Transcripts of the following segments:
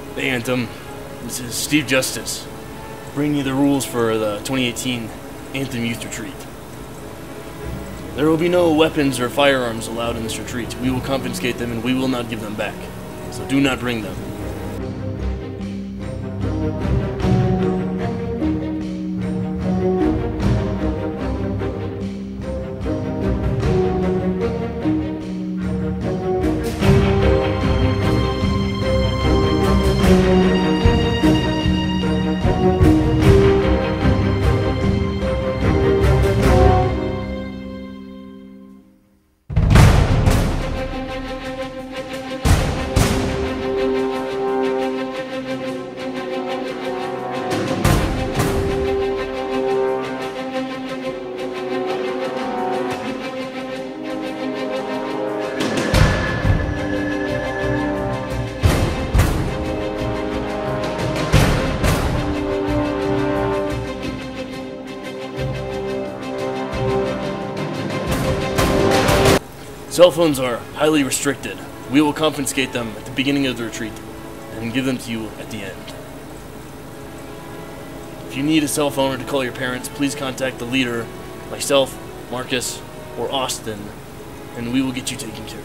Hey Anthem, this is Steve Justice, bringing you the rules for the 2018 Anthem Youth Retreat. There will be no weapons or firearms allowed in this retreat. We will confiscate them and we will not give them back, so do not bring them. Cell phones are highly restricted. We will confiscate them at the beginning of the retreat and give them to you at the end. If you need a cell phone or to call your parents, please contact the leader, myself, Marcus, or Austin, and we will get you taken care of.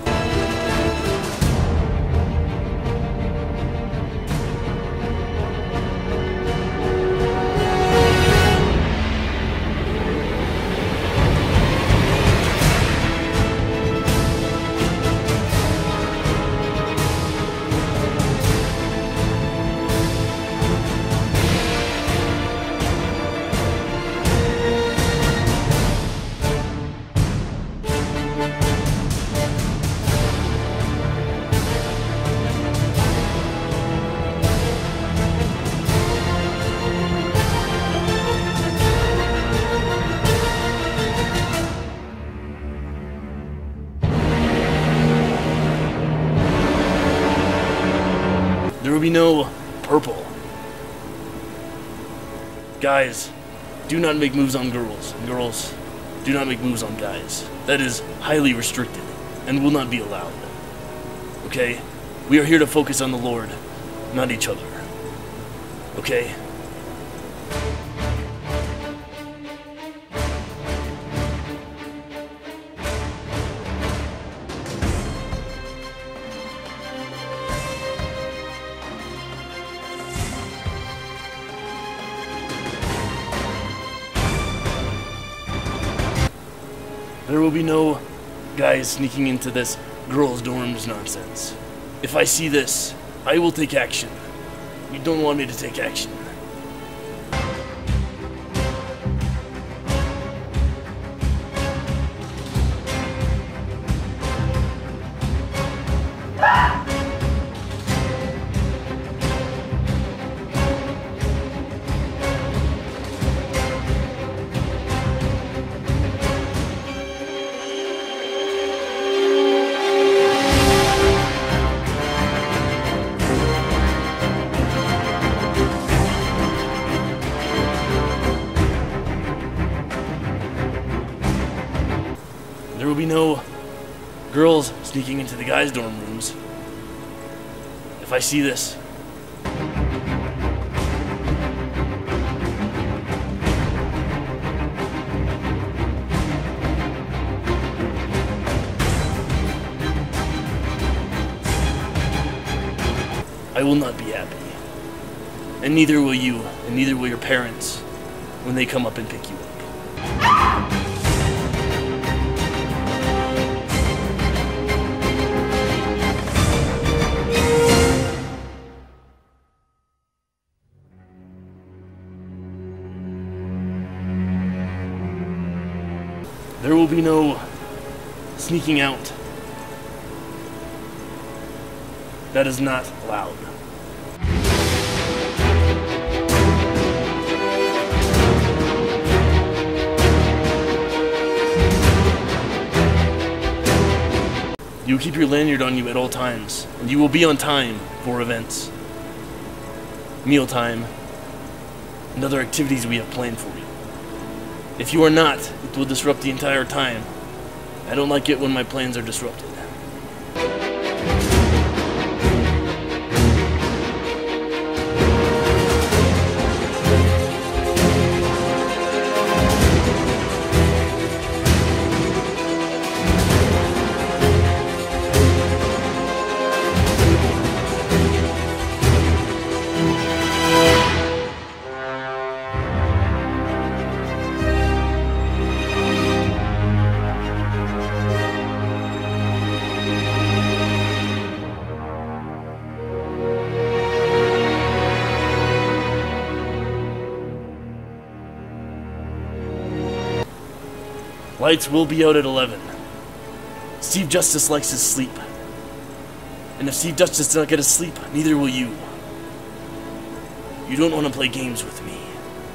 There will be no purple. Guys, do not make moves on girls. Girls, do not make moves on guys. That is highly restricted and will not be allowed. Okay? We are here to focus on the Lord, not each other. Okay? There will be no guys sneaking into this girls' dorms nonsense. If I see this, I will take action. You don't want me to take action. There will be no girls sneaking into the guys' dorm rooms. If I see this, I will not be happy. And neither will you, and neither will your parents when they come up and pick you up. There will be no sneaking out. That is not allowed. You will keep your lanyard on you at all times, and you will be on time for events, mealtime, and other activities we have planned for you. If you are not, it will disrupt the entire time. I don't like it when my plans are disrupted. Lights will be out at 11. Steve Justice likes his sleep. And if Steve Justice does not get his sleep, neither will you. You don't want to play games with me.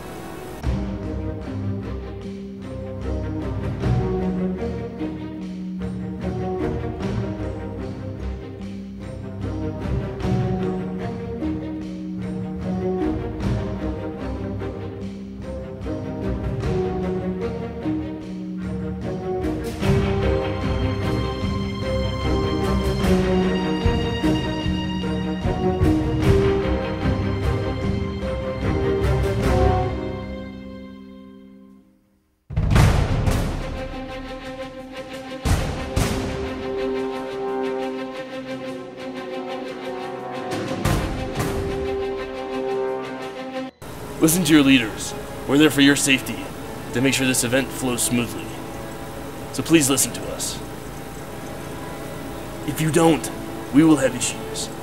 Listen to your leaders. We're there for your safety, to make sure this event flows smoothly. So please listen to us. If you don't, we will have issues.